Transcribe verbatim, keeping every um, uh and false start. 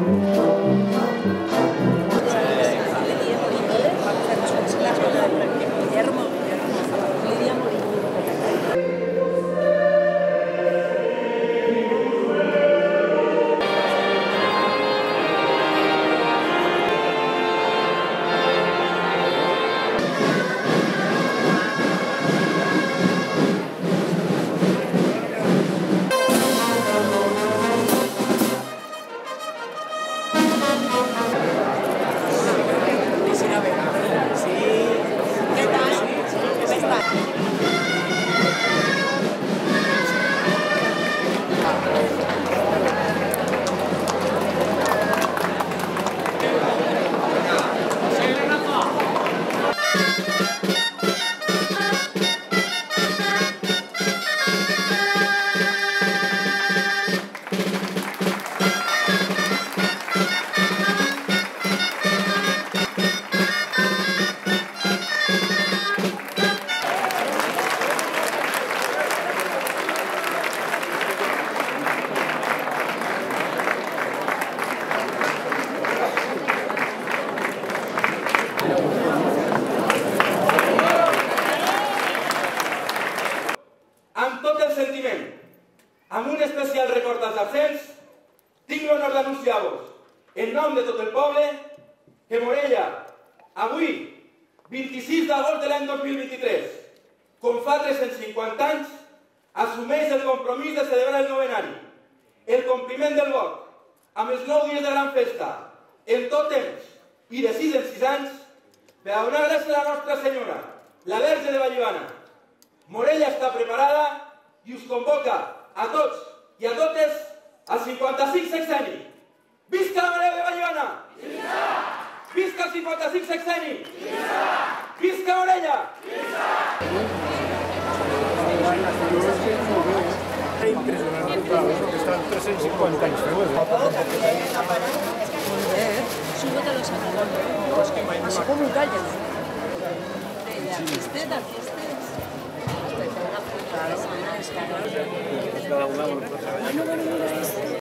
Amb tot el sentiment, amb un especial record als absents, tinc l'honor d'anunciar-vos, en nom de tot el poble, que Morella, avui, vint-i-sis d'agost de l'any dos mil vint-i-tres, com fa tres-cents cinquanta anys, assumeix el compromís de celebrar el novenari, el compliment del vot, amb els nou dies de gran festa, en tot temps i de sis en sis anys, per a donar gràcies a la Nostra Senyora, la Verge de Vallivana. Morella està preparada i us convoca a tots i a totes al cinquanta-cinc sexenni. Visca la Morella de Vallivana! Visca! Visca el cinquanta-cinc sexenni! Visca! Visca Morella! Visca! Impressionant, que estan tres-cents cinquanta anys feu. Súbete a los árboles. Así como un gallo. De artista, de artista. Bueno, bueno, mira,